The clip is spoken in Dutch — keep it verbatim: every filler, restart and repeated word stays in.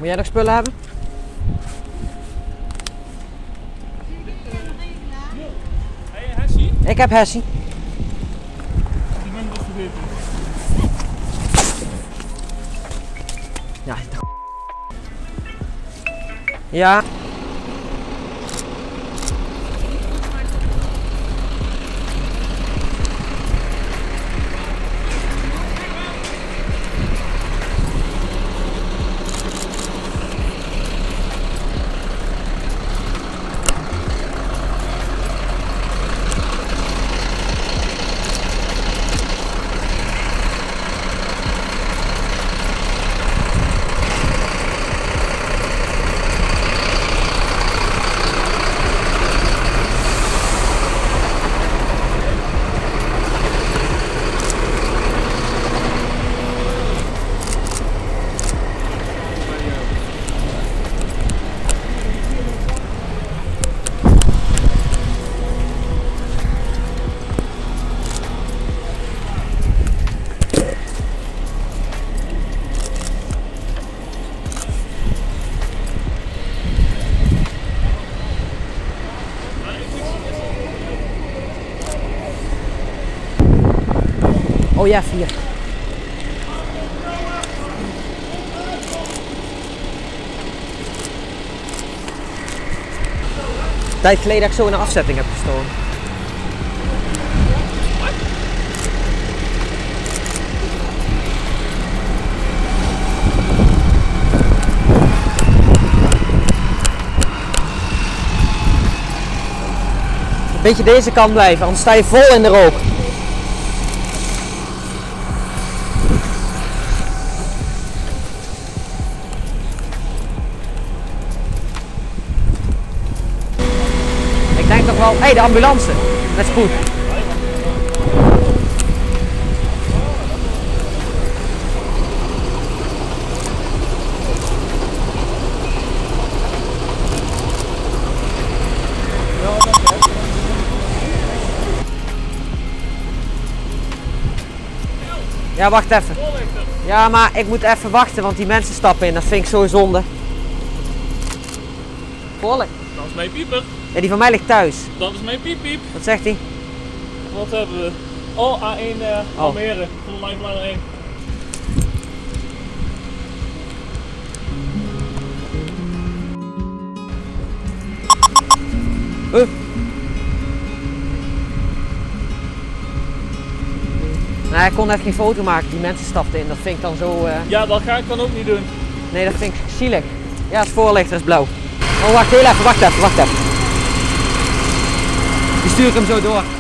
jij nog spullen hebben? Hey, Hessie? Ik heb Hessie. Die ben ik dus vergeten. Ja. Ja. Oh ja, vier. Tijd geleden dat ik zo in een afzetting heb gestolen. Een beetje deze kant blijven, anders sta je vol in de rook. Ik denk toch wel, hé, hey, de ambulance met spoed. Ja, wacht even. Ja, maar ik moet even wachten, want die mensen stappen in. Dat vind ik zo zonde. Voorlicht. Dat is mijn pieper. Ja, die van mij ligt thuis. Dat is mijn piep piep. Wat zegt hij? Wat hebben we? Oh, A één uh, Oh. Almere. Volle lifeline één. Huh? Nee, ik kon net geen foto maken. Die mensen stapten in. Dat vind ik dan zo... Uh... Ja, dat ga ik dan ook niet doen. Nee, dat vind ik zielig. Ja, het is voorlicht, dat is blauw. Oh, wacht heel even, wacht even, wacht even. Die stuur ik hem zo door.